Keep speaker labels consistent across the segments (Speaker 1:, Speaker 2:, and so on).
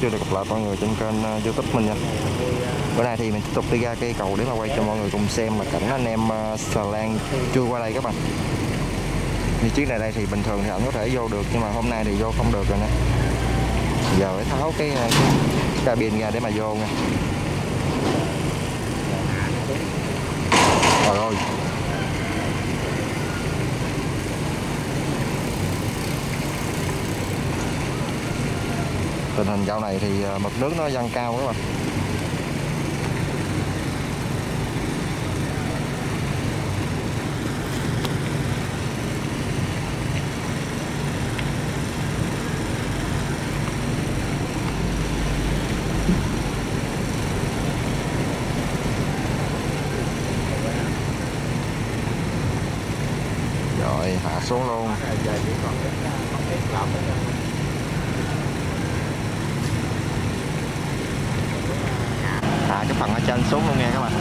Speaker 1: chưa được gặp lại mọi người trên kênh YouTube mình nha. Bữa nay thì mình tiếp tục đi ra cây cầu để mà quay cho mọi người cùng xem là cảnh anh em Xà Lan chui qua đây các bạn. Như chiếc này đây thì bình thường thì anh có thể vô được, nhưng mà hôm nay thì vô không được rồi nè. Giờ phải tháo cái cabin ra để mà vô nha. Trời ơi, tình hình dạo này thì mực nước nó dâng cao các bạn. Rồi hạ xuống luôn. Hạ cái phần ở trên xuống luôn nha các bạn.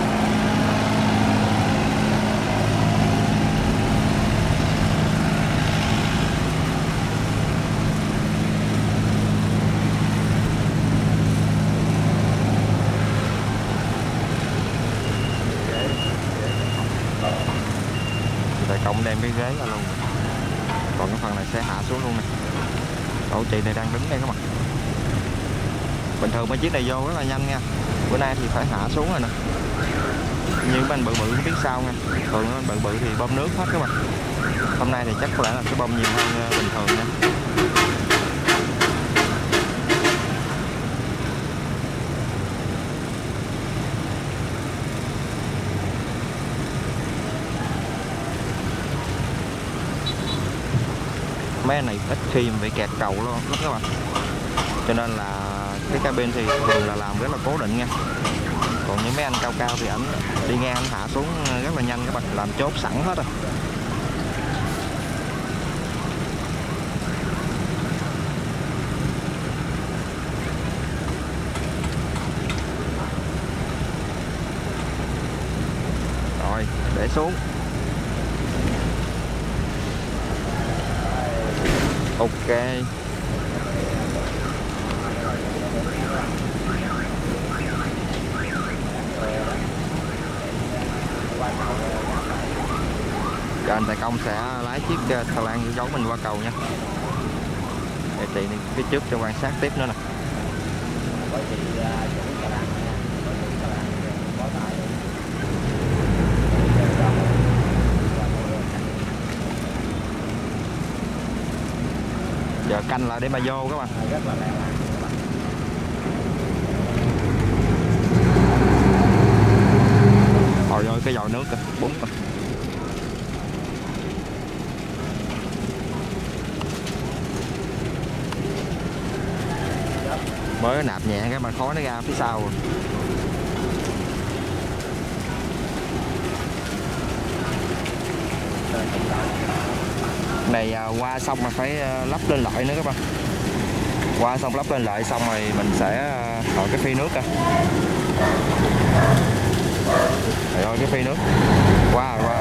Speaker 1: Tài công đem cái ghế ra luôn. Còn cái phần này sẽ hạ xuống luôn nè. Cậu chị này đang đứng đây các bạn. Bình thường mấy chiếc này vô rất là nhanh nha. Bữa nay thì phải hạ xuống rồi nè. Nhưng mấy anh bự bự không biết sao nha. Thường anh bự bự thì bơm nước hết các bạn. Hôm nay thì chắc có lẽ là sẽ bơm nhiều hơn bình thường nha. Mấy anh này ít khi bị kẹt cầu luôn các bạn, cho nên là cái cabin thì thường là làm rất là cố định nha. Còn những mấy anh cao cao thì ảnh đi ngang anh hạ xuống rất là nhanh các bạn, làm chốt sẵn hết rồi. Rồi để xuống. Ok. Giờ anh Tài Công sẽ lái chiếc Xà Lan giấu mình qua cầu nha. Để chị đi phía trước cho quan sát tiếp nữa nè. Giờ canh lại để mà vô các bạn. Trời ơi, cái giò nước kìa, bún kìa. Mới nạp nhẹ cái mà khói nó ra phía sau rồi. Này qua xong mà phải lắp lên lại nữa các bạn. Qua xong lắp lên lại xong rồi mình sẽ hỏi cái phi nước coi. Trời ơi, cái phi nước qua rồi.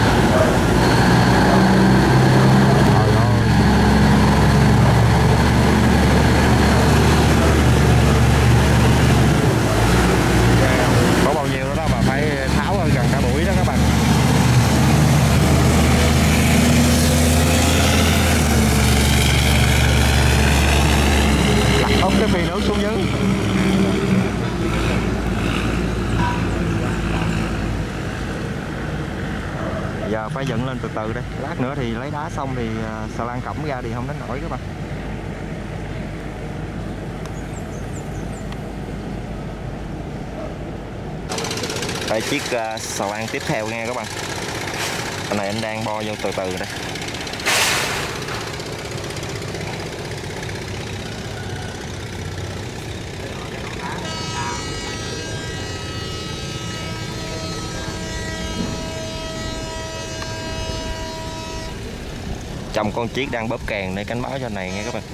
Speaker 1: Có bao nhiêu đó mà phải tháo gần cả buổi đó các bạn. Lật ốc cái phi nước xuống dưới. Giờ phải dựng lên từ từ đây. Lát nữa thì lấy đá xong thì xà lan cổng ra thì không đánh nổi các bạn. Đây chiếc xà lan tiếp theo nha các bạn. Cái này anh đang bo vô từ từ đây. Chồng con chiếc đang bóp càng để cảnh báo cho anh này nghe các bạn.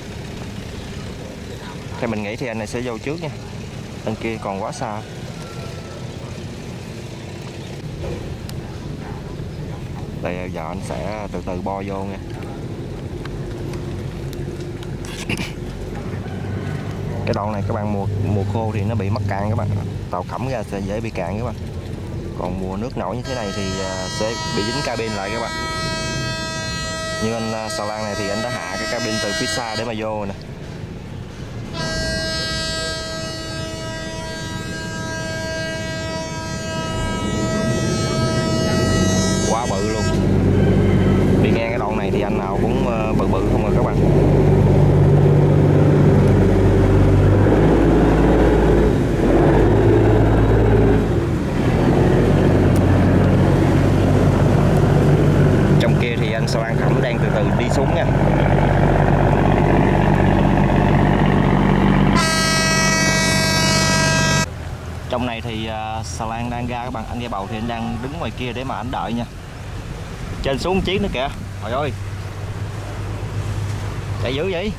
Speaker 1: Theo mình nghĩ thì anh này sẽ vô trước nha. Anh kia còn quá xa. Đây giờ anh sẽ từ từ bo vô nha. Cái đoạn này các bạn mùa khô thì nó bị mắc cạn các bạn, tàu khẩm ra sẽ dễ bị cạn các bạn. Còn mùa nước nổi như thế này thì sẽ bị dính cabin lại các bạn. Như anh xà lan này thì anh đã hạ cái cabin từ phía xa để mà vô nè. Quá bự luôn. Đi ngang cái đoạn này thì anh nào cũng bự bự không rồi các bạn. Trong kia thì anh xà lan khẩm đang từ từ đi xuống nha. Trong này thì xà lan đang ra các bạn, anh ghe bầu thì anh đang đứng ngoài kia để mà anh đợi nha. Trên xuống chiếc nữa kìa. Trời ơi, chạy dữ vậy.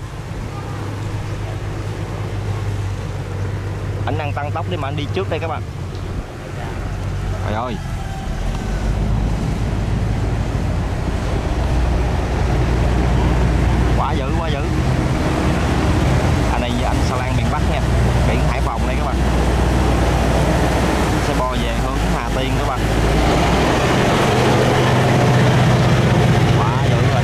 Speaker 1: Anh đang tăng tốc để mà anh đi trước đây các bạn. Trời ơi, quá dữ quá dữ. Anh này anh xà lan miền Bắc nha, biển Hải Phòng đây các bạn. Sẽ bò về hướng Hà Tiên các bạn. Quá dữ rồi.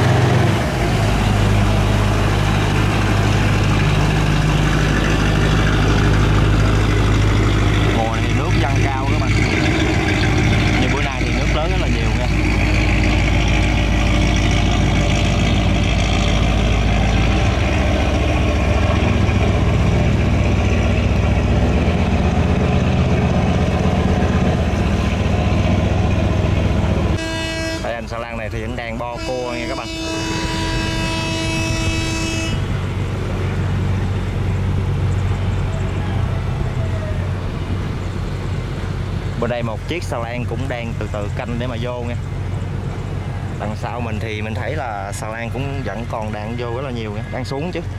Speaker 1: Mùa này thì nước dâng cao các bạn. Như bữa nay thì nước lớn rất là nhiều nha. Xà lan này thì anh đang bo cua nha các bạn. Bên đây một chiếc xà lan cũng đang từ từ canh để mà vô nha. Đằng sau mình thì mình thấy là xà lan cũng vẫn còn đang vô rất là nhiều nha, đang xuống chứ.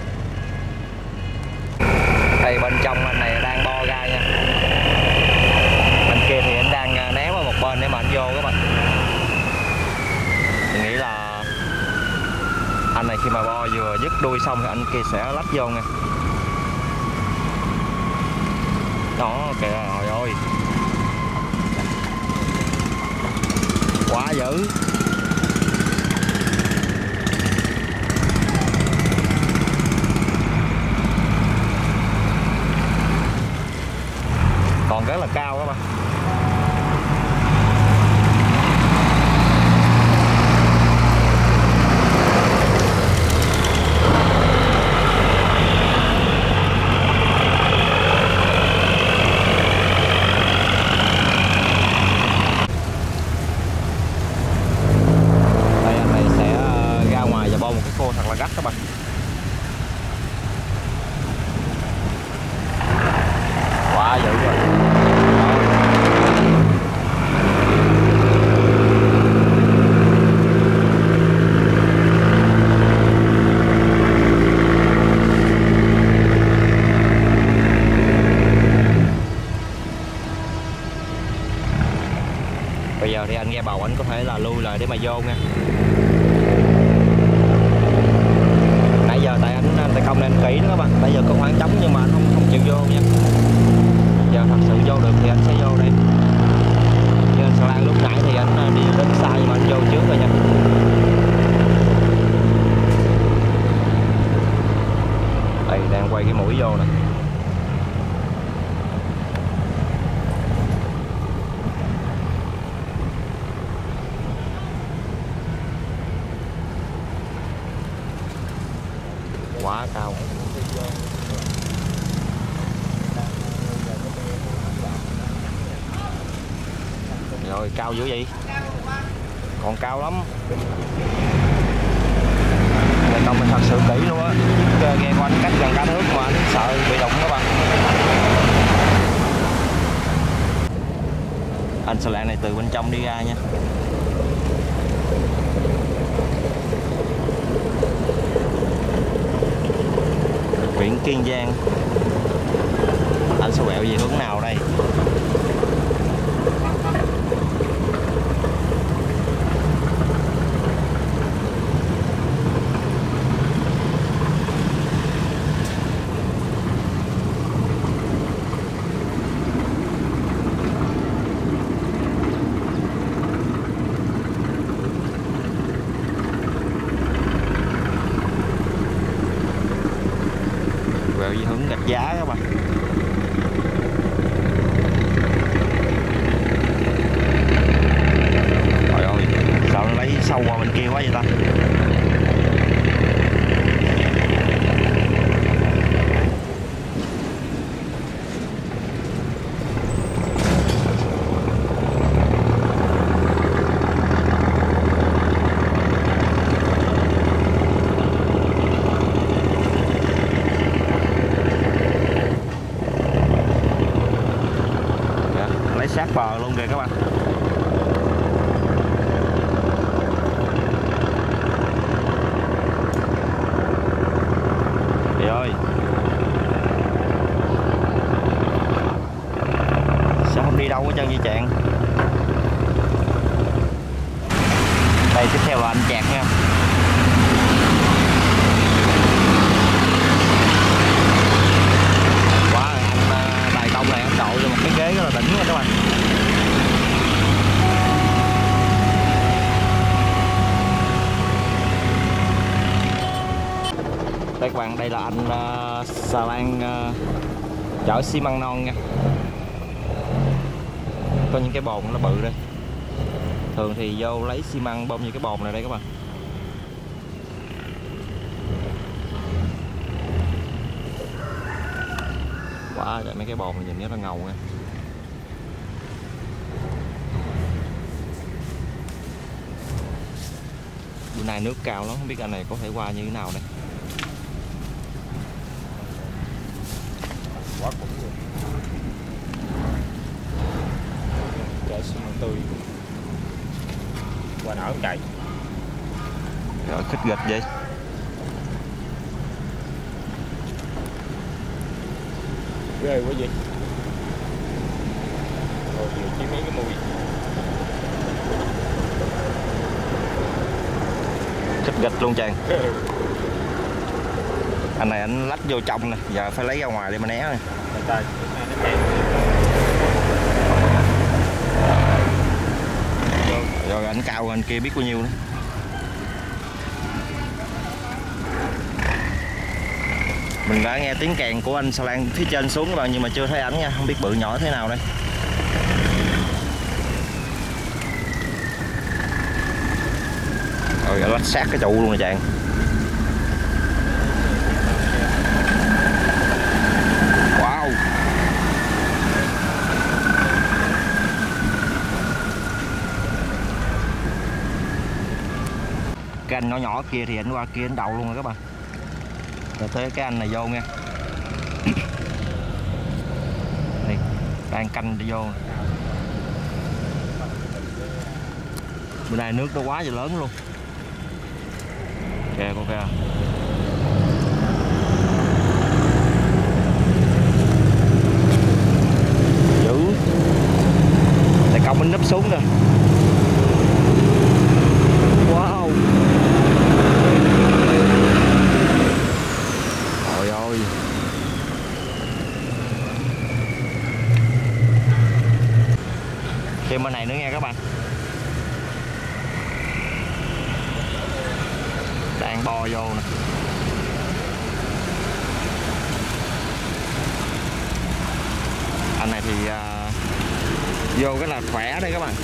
Speaker 1: Đây bên trong anh này đang bo ra nha. Bên kia thì anh đang né qua một bên để mà anh vô các bạn. Mình nghĩ là anh này khi mà bo vừa dứt đuôi xong thì anh kia sẽ lách vô nha. Đó kìa, trời ơi, quá dữ. Còn rất là cao các bạn. Khô thật là gắt các bạn. Quá dữ rồi. Bây giờ thì anh ghe bầu anh có thể là lui lại để mà vô nha. Nãy giờ tại anh tay công nên kỹ đó các bạn, bây giờ có khoảng trống nhưng mà anh không chịu vô nha. Giờ thật sự vô được thì anh sẽ vô đây. Như anh xà lan lúc nãy thì anh đi đến xa nhưng mà anh vô trước rồi nha. Đây đang quay cái mũi vô nè. Quá cao. Rồi cao dữ vậy. Còn cao lắm. Này công mình thật sự kỹ luôn á. Ghe của anh cách gần cả nước mà anh sợ bị đụng các bạn. Anh xà lan này từ bên trong đi ra nha. Biển Kiên Giang. Anh sẽ quẹo về hướng nào đây? sát bờ luôn kìa các bạn. Trời ơi, sao không đi đâu hết trơn vậy chàng. Đây tiếp theo là anh Chạc nha. Quá, anh tài công này anh đội cho một cái ghế rất là đỉnh nha các bạn. Đây các bạn, đây là anh xà lan chở xi măng non nha. Có những cái bồn nó bự đây. Thường thì vô lấy xi măng bơm như cái bồn này đây các bạn. Quá trời, mấy cái bồn này nhìn rất là ngầu nha. Bữa nay nước cao lắm, không biết anh này có thể qua như thế nào đây.
Speaker 2: Quá cũng được. Chở xi măng tươi qua nở chạy.
Speaker 1: Rồi khích gịch vậy.
Speaker 2: Ghê quá vậy. Rồi vừa chỉ mấy cái mùi.
Speaker 1: Khích gịch luôn chàng. Anh này anh lách vô trong nè, giờ phải lấy ra ngoài để mà né nè. Rồi anh cao anh kia biết bao nhiêu nữa. Mình đã nghe tiếng kèn của anh xà lan phía trên xuống các bạn, nhưng mà chưa thấy ảnh nha, không biết bự nhỏ thế nào đây. Rồi lách sát cái trụ luôn rồi chàng. Wow. Cái anh nhỏ nhỏ kia thì anh qua kia anh đầu luôn rồi các bạn. Rồi tới cái anh này vô nha. Đây, đang canh đi vô. Bữa nay nước nó quá giờ lớn luôn. Kìa con kìa. Dữ. Tại công anh nấp xuống rồi. Wow. Trời ơi. Thêm bên này nữa nha các bạn. Đang bo vô nè. Anh này thì vô cái là khỏe đây các bạn.